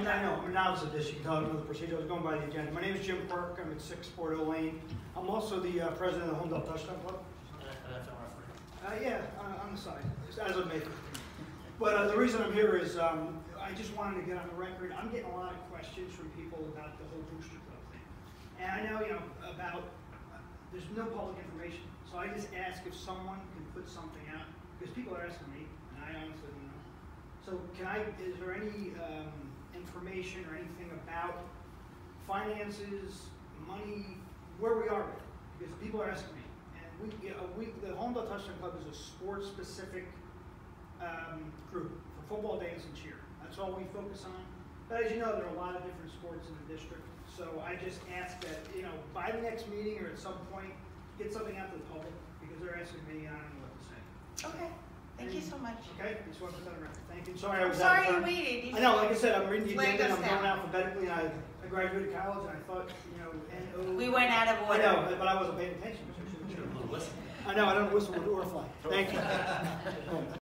I know, I'm a novice at this, you can tell I don't know the procedure, I was going by the agenda. My name is Jim Quirk, I'm at 6 Port Hill Lane. I'm also the president of the Holmdel Touchdown Club. Yeah, on the side, as of May 15th. But the reason I'm here is I just wanted to get on the record. I'm getting a lot of questions from people about the whole booster club thing. And I know, about, there's no public information. So I just ask if someone can put something out, because people are asking me, and I honestly don't know. So is there any information or anything about finances, money, where we are with it? Because people are asking me. And the Holmdel Touchdown Club is a sports-specific group for football, dance, and cheer. That's all we focus on. But as you know, there are a lot of different sports in the district. So I just ask that, by the next meeting or at some point, get something out to the public, because they're asking me, I don't know what to say. Okay. Thank you so much. Okay, just want to put that around. Thank you. Sorry I was sorry you waited. I know, like I said, I'm reading the agenda and I'm going alphabetically, and I graduated college, and I thought, N-O. We went out of order. I know, but I wasn't paying attention. I know, I don't whistle or fly. Thank you.